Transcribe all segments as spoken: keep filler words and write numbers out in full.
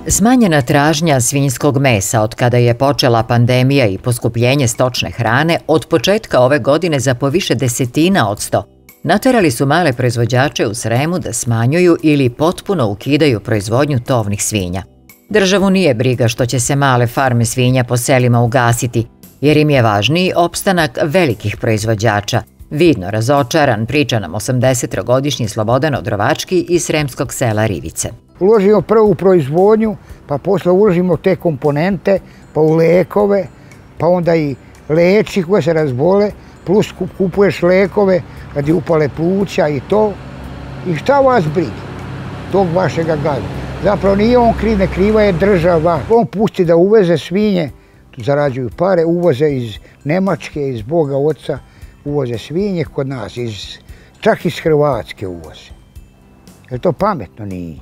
Smanjena tražnja svinjskog mesa od kada je počela pandemija i poskupljenje stočne hrane od početka ove godine za po više desetina od sto naterali su male proizvođače u Sremu da smanjuju ili potpuno ukidaju proizvodnju tovnih svinja. Državu nije briga što će se male farme svinja po selima ugasiti, jer im je važniji opstanak velikih proizvođača. Vidno razočaran priča nam osamdesetogodišnji Slobodan Odrovački iz sremskog sela Rivice. Uložimo prvo u proizvodnju, pa posle uložimo te komponente, pa u lekove, pa onda i leči koje se razbole, plus kupuješ lekove radi upale pluća i to. I šta vas briga, tog vašega gazda? Zapravo nije on kriv, ne kriva je država. On pusti da uveze svinje, zarađuju pare, uvoze iz Nemačke, iz Boga oca, uvoze svinje kod nas, iz, čak iz Hrvatske uvoze. Je to pametno? Nije.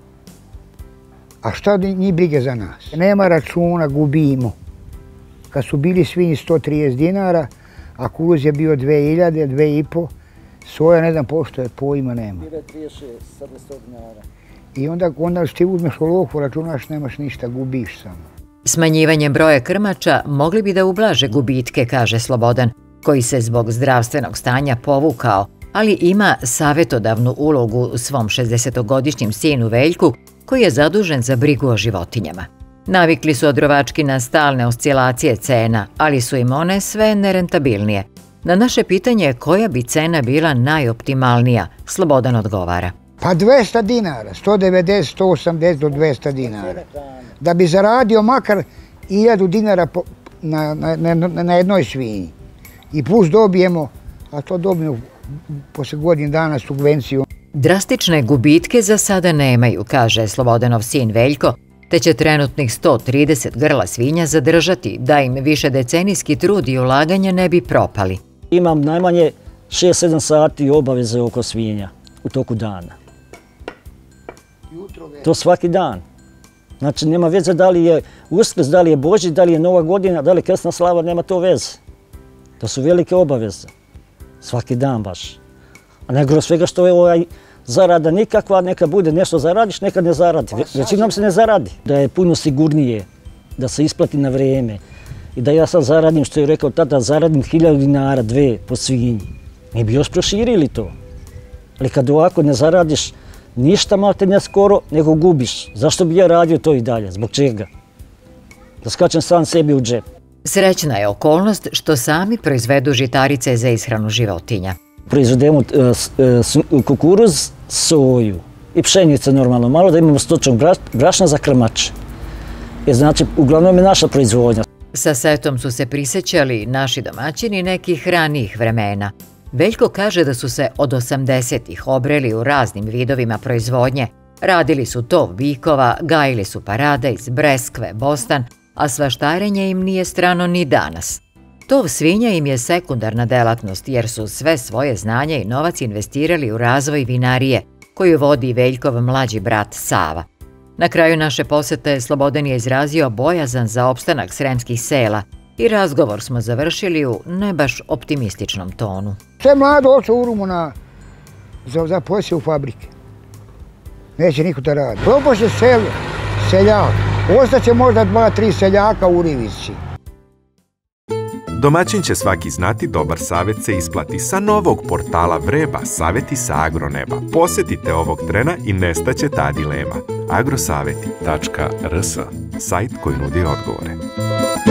A šta njih brige za nas? Nema računa, gubimo. Kad su bili svinji sto trideset dinara, a kukuruz je bio dve hiljade, dve i po, soja ne znam pošto je, pojma nema. Bilo je trideset šest, sad je sto dinara. I onda, onda ti uzmeš olovku, računaš, nemaš ništa, gubiš samo. Smanjivanjem broja krmača mogli bi da ublaže gubitke, kaže Slobodan, koji se zbog zdravstvenog stanja povukao, ali ima savjetodavnu ulogu u svom šezdesetogodišnjem sinu Veljku, koji je zadužen za brigu o životinjama. Navikli su Odrovački na stalne oscilacije cena, ali su im one sve nerentabilnije. Na naše pitanje koja bi cena bila najoptimalnija, Slobodan odgovara. Pa dvesta dinara, sto devedeset, sto osamdeset do dvesta dinara. Da bi zaradio makar hiljadu dinara na, na, na, na jednoj svinji. I plus dobijemo, a to dobijemo posle godin dana subvenciju. Drastične gubitke za sada nemaju, kaže Slobodanov sin Veljko, te će trenutnih sto trideset grla svinja zadržati da im više decenijski trud i ulaganje ne bi propali. Imam najmanje šest sedam sati obaveze oko svinja u toku dana. To svaki dan. Znači nema veze da li je Uskrs, da li je Božić, da li je Nova godina, da li je krsna slava, nema to veze. To su velike obaveze. Svaki dan baš. A negro svega što je ovaj zarada nikakva, neka bude nešto zaradiš, neka ne zaradi. Većinom se ne zaradi. Da je puno sigurnije, da se isplati na vreme i da ja sad zaradim, što je rekao tada, zaradim hiljadu dinara, dve po svinji. Mi bi još proširili to. Ali kad ovako ne zaradiš ništa malte ne skoro, nego gubiš. Zašto bi ja radio to i dalje? Zbog čega? Da skačem sam sebi u džep. Srećna je okolnost što sami proizvedu žitarice za ishranu životinja. Proizvedemo kukuruz, soju i pšenice normalno, malo da imamo stočnog brašna za krmače. Jer znači, uglavnom je naša proizvodnja. Sa setom su se prisećali naši domaćini nekih ranijih vremena. Veljko kaže da su se od osamdesetih obreli u raznim vidovima proizvodnje. Radili su tov bikova, gajili su paradajz, breskve, bostan, a svaštarenje im nije strano ni danas. Tov svinja im je sekundarna delatnost jer su sve svoje znanje i novac investirali u razvoj vinarije, koju vodi Veljkov mlađi brat Sava. Na kraju naše posete Slobodan je izrazio bojazan za opstanak sremskih sela i razgovor smo završili u ne baš optimističnom tonu. Sve mlado oče u Rumu na, za, za posje u fabrike. Neće niko da radi. Proboše selo, seljak. Ostaće možda dva, tri seljaka u Rivici. Domaćin će svaki znati, dobar savjet se isplati. Sa novog portala Vreba, savjeti sa Agroneba. Posjetite ovog trena i nestaće ta dilema. agrosaveti tačka rs, sajt koji nudi odgovore.